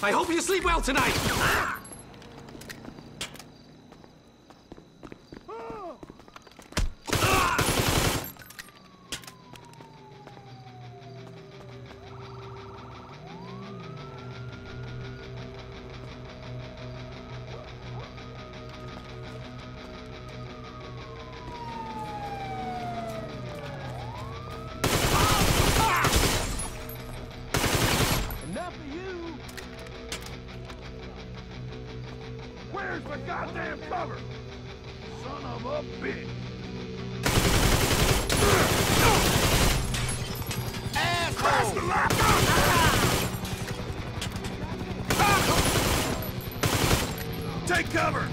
I hope you sleep well tonight! Where's my goddamn cover? Son of a bitch! Crash the laptop! Take cover!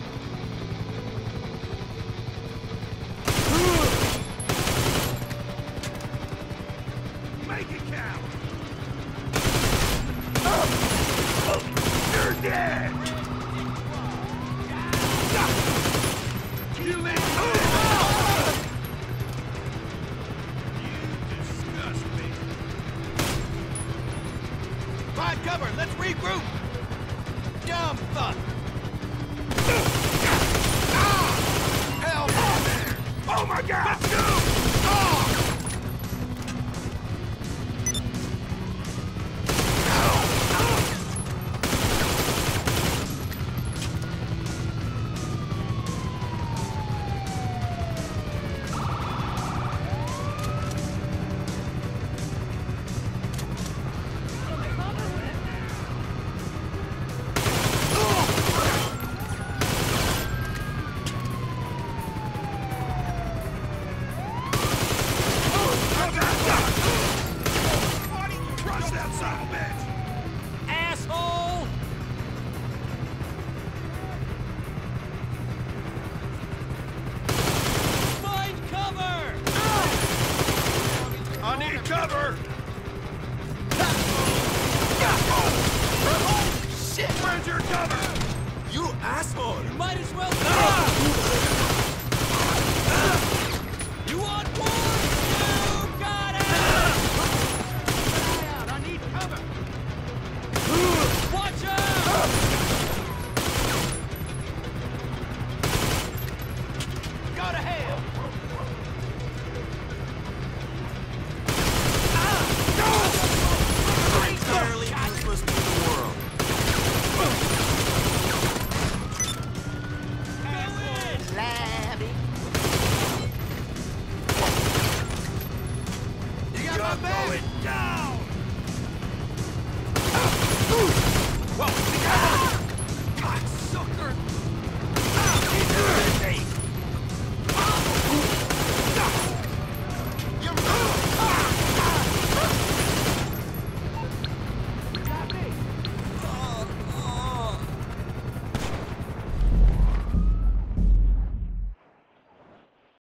Make it count! You're dead! You disgust me. Find cover, let's regroup! Dumb fuck! Hell there! Oh my God! Let's go! Cover! Shit! Where's your cover? You asshole! You might as well You want more? You got it! I need cover! Watch out! Go to hell! Going down! Whoa!